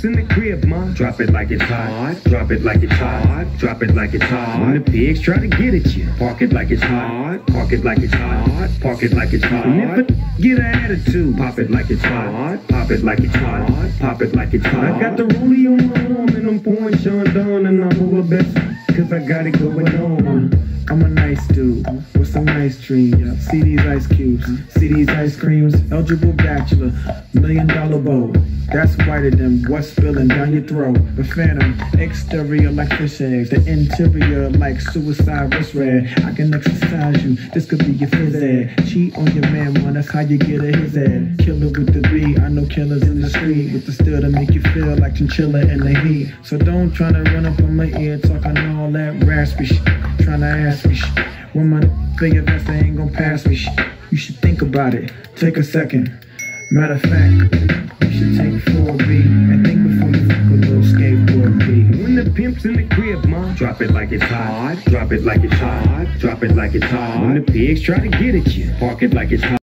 pimp's in the crib, ma, drop it like it's hot. Drop it like it's hot. Drop it like it's hot. When the pigs try to get at you, park it like it's hot. Park it like it's hot. Park it like it's hot. And if a get an attitude, pop it like it's hot. Pop it like it's hot. Pop it like it's hot. I got the rollie on my arm and I'm pouring Sean Dawn and I'm over best cause I got it going on. I'm a nice dude with some nice dreams. See these ice cubes, see these ice creams. Eligible bachelor, $1 million bowl. That's whiter than what's spilling down your throat. The phantom, exterior like fish eggs, the interior like suicide wrist red. I can exercise you, this could be your phys ed. Cheat on your man, man, that's how you get a his head. Killer with the B, I know killers in the street with the still to make you feel like chinchilla in the heat. So don't tryna run up on my ear talking all that raspy shit. Tryna ask me shit. When my figure vest, they ain't gon' pass me shit. You should think about it, take a second. Matter of fact, you should take 4B and think before you fuck a little skateboard B. When the pimp's in the crib, ma, drop it like it's hot. Drop it like it's hot. Drop it like it's hot. When the pigs try to get at you, park it like it's hot.